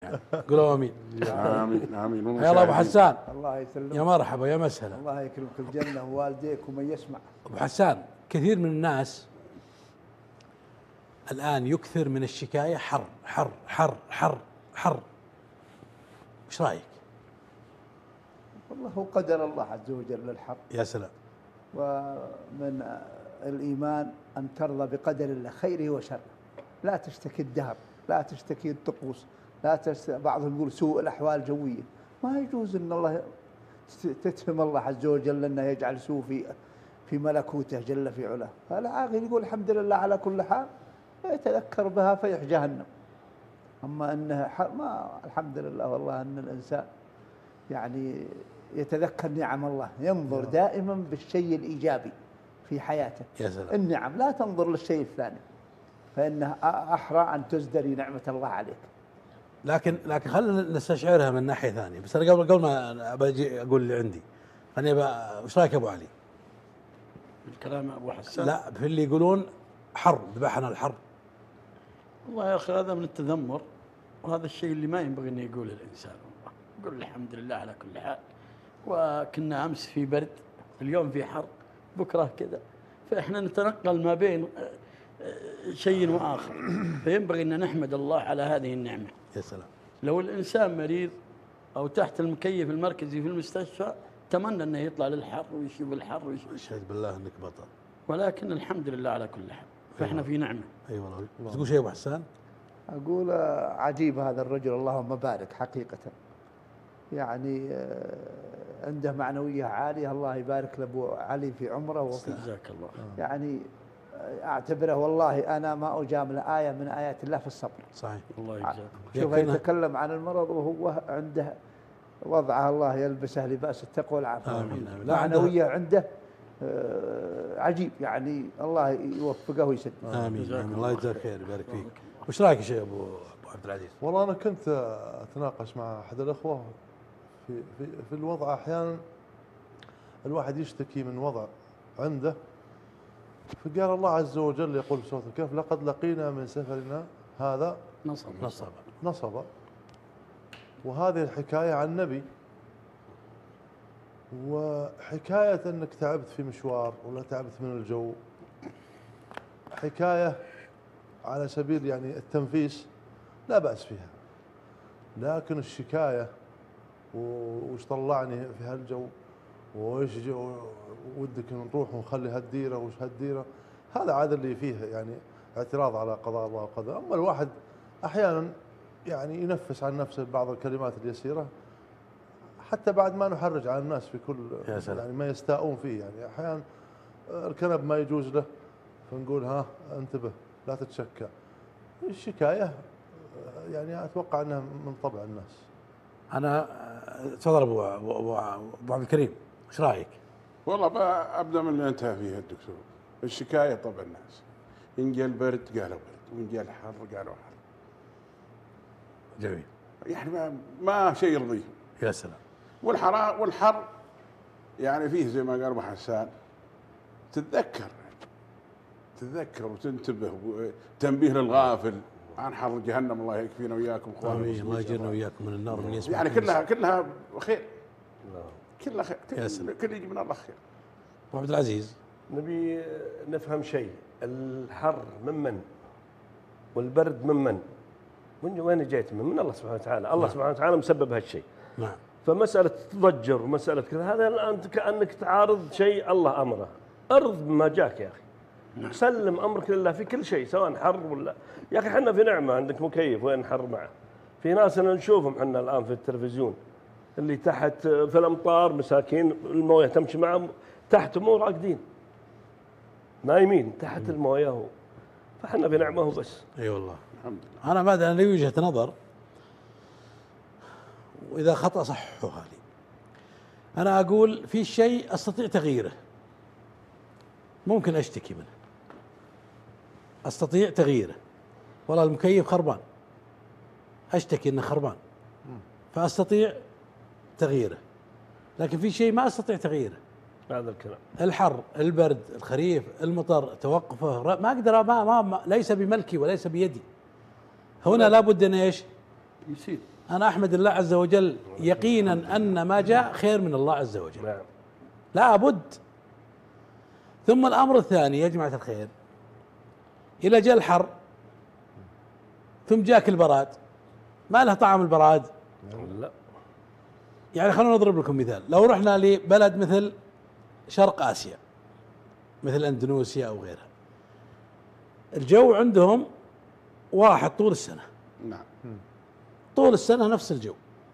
نعم. قولوا امين. امين امين. يلا ابو حسان. الله يسلمك. يا مرحبا يا مسهلا. الله يكرمك الجنه ووالديك ومن يسمع. ابو حسان، كثير من الناس الان يكثر من الشكايه حر حر حر حر حر، ايش رايك؟ والله هو قدر الله عز وجل للحر. يا سلام. ومن الايمان ان ترضى بقدر الله خيره وشره، لا تشتكي الدهر، لا تشتكي الطقوس، بعضهم يقول سوء الاحوال الجويه، ما يجوز ان الله تتهم الله عز وجل انه يجعل سوء في ملكوته جل في علاه. فالعاقل يقول الحمد لله على كل حال، يتذكر بها فيح جهنم. اما انه ما الحمد لله والله ان الانسان يعني يتذكر نعم الله، ينظر دائما بالشيء الايجابي في حياته. يا سلام. النعم لا تنظر للشيء الثاني، فانه احرى ان تزدري نعمه الله عليك. لكن خلينا نستشعرها من ناحيه ثانيه، بس انا قبل ما باجي اقول اللي عندي، ايش رايك ابو علي؟ الكلام ابو حسان؟ لا، في اللي يقولون حر، ذبحنا الحر. والله يا اخي هذا من التذمر، وهذا الشيء اللي ما ينبغي انه يقوله الانسان. والله يقول الحمد لله على كل حال، وكنا امس في برد، اليوم في حر، بكره كذا، فاحنا نتنقل ما بين شيء واخر، فينبغي ان نحمد الله على هذه النعمه. يا سلام. لو الانسان مريض او تحت المكيف المركزي في المستشفى تمنى انه يطلع للحر ويشوف الحر ويشوف. اشهد بالله انك بطل. ولكن الحمد لله على كل حال، فاحنا في نعمه. اي والله. تقول شيء ابو حسان؟ اقول عجيب هذا الرجل، اللهم بارك حقيقه، يعني عنده معنويه عاليه، الله يبارك لابو علي في عمره وفي جزاك الله. يعني اعتبره والله انا ما اجامله آية من آيات الله في الصبر. صحيح. الله يجزاك. شوف يتكلم عن المرض وهو عنده وضعه الله يلبسه لباس التقوى والعافية. آمين. معنوية عنده عجيب، يعني الله يوفقه ويسدد. آمين. الله يجزاك خير ويبارك فيك. وش رايك يا شيخ ابو عبد العزيز؟ والله انا كنت اتناقش مع احد الاخوه في الوضع. احيانا الواحد يشتكي من وضع عنده، فقال الله عز وجل يقول في سورة الكهف: لقد لقينا من سفرنا هذا نصبا. وهذه الحكاية عن النبي، وحكاية أنك تعبت في مشوار ولا تعبت من الجو، حكاية على سبيل يعني التنفيس لا بأس فيها. لكن الشكاية وش طلعني في هالجو، وإيش ودك نروح ونخلي هالديرة وش هالديرة، هذا عاد اللي فيه يعني اعتراض على قضاء الله وقدره. أما الواحد أحيانا يعني ينفس عن نفسه بعض الكلمات اليسيرة، حتى بعد ما نحرج على الناس في كل يعني ما يستاءون فيه. يعني أحيانا الكنب ما يجوز له، فنقول ها انتبه لا تتشكى. الشكاية يعني أتوقع أنها من طبع الناس. أنا تفضل أبو عبد الكريم، ايش رايك؟ والله ابدا من اللي انتهى فيه الدكتور. الشكايه طبعا الناس، ان جاء البرد قالوا برد، وان جاء الحر قالوا حر. جميل. يعني ما شيء يرضيهم. يا سلام. والحر يعني فيه زي ما قال ابو حسان، تتذكر وتنتبه، تنبيه للغافل عن حر جهنم. الله يكفينا وياكم اخواني. الله يجيرنا وياكم من النار من يسمع. يعني كلها خير. كلها خير. كل يجي من الله خير. ابو عبد العزيز، نبي نفهم شيء. الحر من والبرد من وين جيت؟ من الله سبحانه وتعالى. الله سبحانه وتعالى مسبب هالشيء. نعم. فمسألة تضجر ومسألة كذا، هذا أنت كأنك تعارض شيء الله أمره. أرض بما جاك يا أخي. سلم أمرك لله في كل شيء، سواء حر ولا. يا أخي احنا في نعمة، عندك مكيف وين حر معه. في ناس أنا نشوفهم احنا الآن في التلفزيون اللي تحت في الأمطار مساكين، الموية تمشي معهم تحت مو راقدين، نايمين تحت الموية. فاحنا في نعمة وبس. اي والله الحمد لله. أنا بعد لي وجهة نظر، وإذا خطأ صححوها لي. أنا أقول في شيء أستطيع تغييره، ممكن أشتكي منه، أستطيع تغييره. والله المكيف خربان، أشتكي إنه خربان، فأستطيع تغييره. لكن في شيء ما أستطيع تغييره، هذا الكلام. الحر، البرد، الخريف، المطر، توقفه، ما أقدر، ما ليس بملكي وليس بيدي. هنا لابد أن إيش؟ يصير أنا أحمد الله عز وجل يقينا أن ما جاء خير من الله عز وجل، نعم. لا بد. ثم الأمر الثاني يا جماعة الخير، إذا جاء الحر ثم جاك البراد، ما له طعم البراد. لا يعني خلونا نضرب لكم مثال، لو رحنا لبلد مثل شرق آسيا مثل أندونيسيا أو غيرها، الجو عندهم واحد طول السنة، نعم. طول السنة نفس الجو.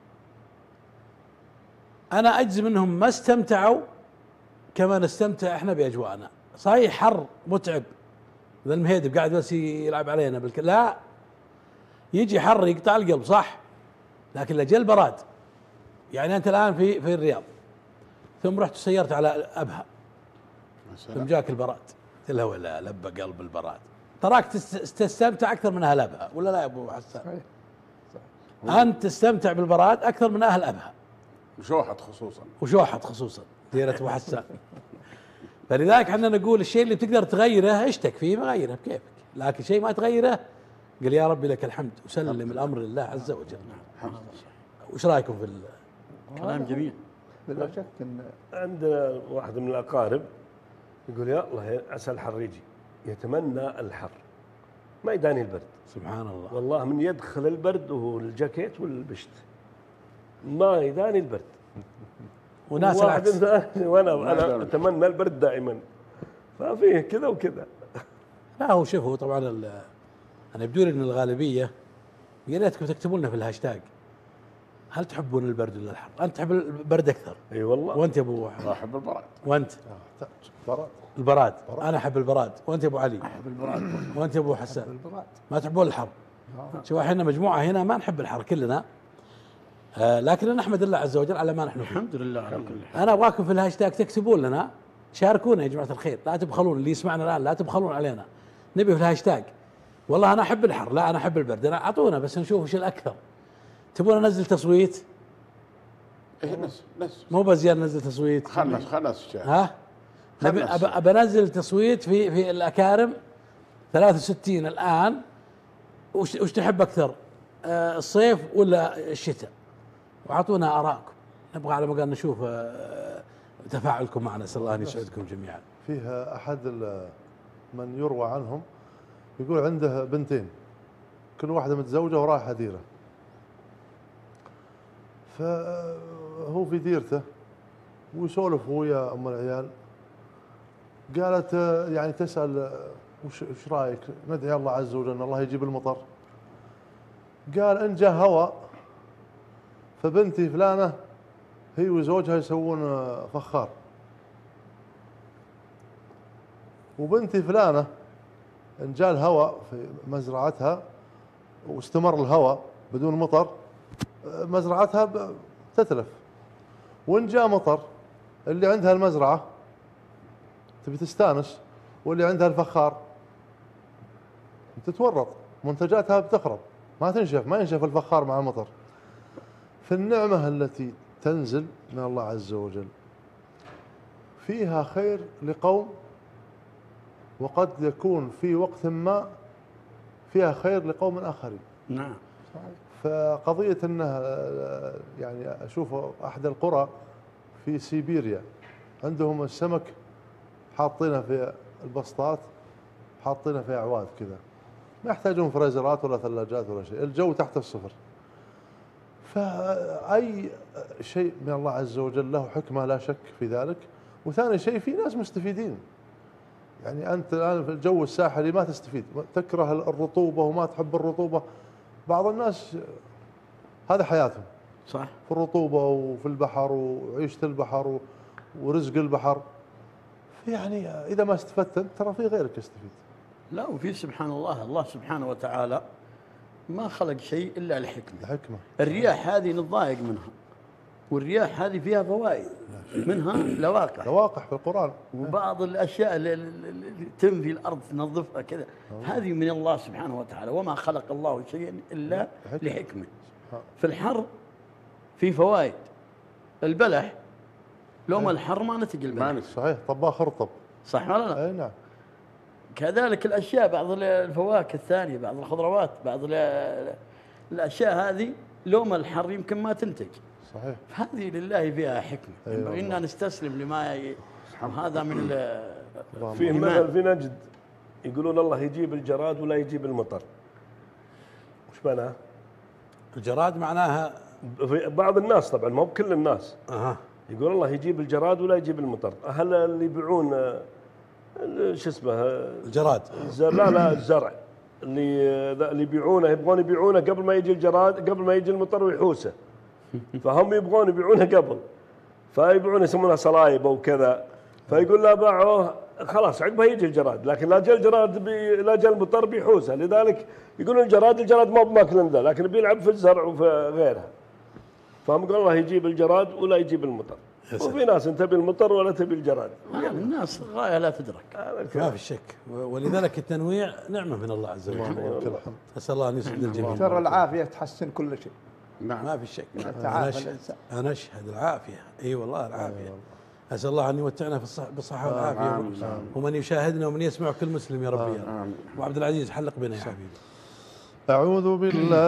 أنا أجزم أنهم ما استمتعوا كما نستمتع إحنا بأجواءنا. صحيح حر متعب، ذا المهيدب قاعد بس يلعب علينا لا، يجي حر يقطع القلب صح، لكن لجل براد. يعني أنت الآن في الرياض، ثم رحت سيرت على أبها، ثم جاك البراد، قلت له ولا لبى قلب البراد، تراك تستمتع أكثر من أهل أبها، ولا لا يا أبو حسان؟ صحيح. أنت تستمتع بالبراد أكثر من أهل أبها، وشوحت خصوصا ديرة أبو حسان. فلذلك احنا نقول الشيء اللي تقدر تغيره اشتك فيه، غيره بكيفك، لكن شيء ما تغيره قل يا ربي لك الحمد وسلم الأمر لله عز وجل. وش رايكم في كلام جميل؟ بلا شك ان عندنا واحد من الأقارب يقول يا الله عسى الحر يجي، يتمنى الحر ما يداني البرد. سبحان الله، والله من يدخل البرد والجاكيت والبشت ما يداني البرد. وناس واحد العكس. ثاني وانا اتمنى البرد دائما، ففيه كذا وكذا. لا هو شوف، هو طبعا انا يبدو لي ان الغالبيه، يا ريتكم تكتبوا لنا في الهاشتاج هل تحبون البرد ولا الحر؟ انت تحب البرد اكثر. اي والله. وانت يا ابو احب البراد. وانت براد. البراد. انا احب البراد. وانت يا ابو علي؟ احب البراد. وانت يا ابو حسان؟ البراد. ما تحبون الحر. شوف احنا مجموعه هنا ما نحب الحر كلنا، لكن نحمد الله عز وجل على ما نحن فيه. الحمد لله على كل حال. انا ابغاكم في الهاشتاج تكتبون لنا، شاركونا يا جماعه الخير، لا تبخلون اللي يسمعنا الان، لا تبخلون علينا. نبي في الهاشتاج والله انا احب الحر، لا انا احب البرد، انا اعطونا بس نشوف وش الاكثر. تبون انزل تصويت؟ ايه نس مو بزيادة ننزل تصويت. خلص ها ابى انزل تصويت في الاكارم 63 الان. وش تحب اكثر، الصيف ولا الشتاء؟ واعطونا ارائكم، نبغى على ما قال نشوف تفاعلكم معنا. نسال الله ان يسعدكم جميعا. فيها احد من يروى عنهم يقول عنده بنتين، كل واحده متزوجه ورايحه ديره، فهو في ديرته ويسولف ويا ام العيال، قالت يعني تسال وش رايك ندعي الله عز وجل ان الله يجيب المطر؟ قال ان جاء هواء فبنتي فلانه هي وزوجها يسوون فخار، وبنتي فلانه ان جاء الهواء في مزرعتها واستمر الهواء بدون مطر مزرعتها تتلف، وان جاء مطر اللي عندها المزرعه تبي تستانس واللي عندها الفخار تتورط، منتجاتها بتخرب ما تنشف، ما ينشف الفخار مع المطر. فالنعمه التي تنزل من الله عز وجل فيها خير لقوم، وقد يكون في وقت ما فيها خير لقوم آخرين. نعم. فقضية أنها يعني أشوف أحد القرى في سيبيريا عندهم السمك حاطينه في البسطات، حاطينه في أعواد كذا، ما يحتاجون فريزرات ولا ثلاجات ولا شيء، الجو تحت الصفر. فأي شيء من الله عز وجل له حكمة لا شك في ذلك. وثاني شيء في ناس مستفيدين، يعني أنت الآن في الجو الساحلي ما تستفيد، تكره الرطوبة وما تحب الرطوبة. بعض الناس هذا حياتهم صح، في الرطوبة وفي البحر وعيشة البحر ورزق البحر. يعني إذا ما استفدت ترى في غيرك يستفيد. لا وفي سبحان الله سبحانه وتعالى ما خلق شيء إلا لحكمة. الحكمة الرياح هذه نتضايق منها، والرياح هذه فيها فوائد، منها لواقح لواقح في القرآن، وبعض الأشياء اللي تنفي الأرض تنظفها كذا، هذه من الله سبحانه وتعالى. وما خلق الله شيئا إلا لحكمة. في الحر في فوائد، البلح لو ما الحر ما نتقي البلح، صحيح، طباخ رطب، صح ولا لا؟ أي نعم. كذلك الأشياء، بعض الفواكه الثانية، بعض الخضروات، بعض الأشياء هذه لوم الحر يمكن ما تنتج. صحيح. هذه لله فيها حكمة، ينبغي أن نستسلم لما وهذا من في مثل في نجد يقولون الله يجيب الجراد ولا يجيب المطر. وش معناه؟ الجراد معناها في بعض الناس طبعا مو بكل الناس. يقول الله يجيب الجراد ولا يجيب المطر. هل اللي يبيعون شو اسمه الجراد لا الزرع اللي يبيعونه يبغون يبيعونه قبل ما يجي الجراد، قبل ما يجي المطر ويحوسه. فهم يبغون يبيعونه قبل، فيبيعون يسمونها صلايب او كذا. فيقول لا باعوه خلاص عقبها يجي الجراد، لكن لا جاء الجراد لا جاء المطر بيحوسه. لذلك يقولون الجراد ما بماكل ذا، لكن بيلعب في الزرع وفي غيرها. فهم قال الله يجيب الجراد ولا يجيب المطر. وفي ناس تبي المطر ولا تبي الجراد. الناس غاية لا تدرك. ما في شك، ولذلك التنويع نعمة من الله عز وجل. أسأل الله أن يسعد الجميع. ترى العافية تحسن كل شيء. نعم ما في شك. أنا أشهد العافية، أي والله العافية. أسأل الله أن يمتعنا بالصحة والعافية، ومن يشاهدنا ومن يسمع كل مسلم يا ربي. وعبد العزيز حلق بنا يا حبيبي. أعوذ بالله